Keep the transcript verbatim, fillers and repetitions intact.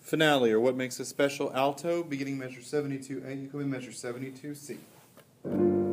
Finale, or what makes a special alto, beginning measure seventy-two A, you come in measure seventy-two C.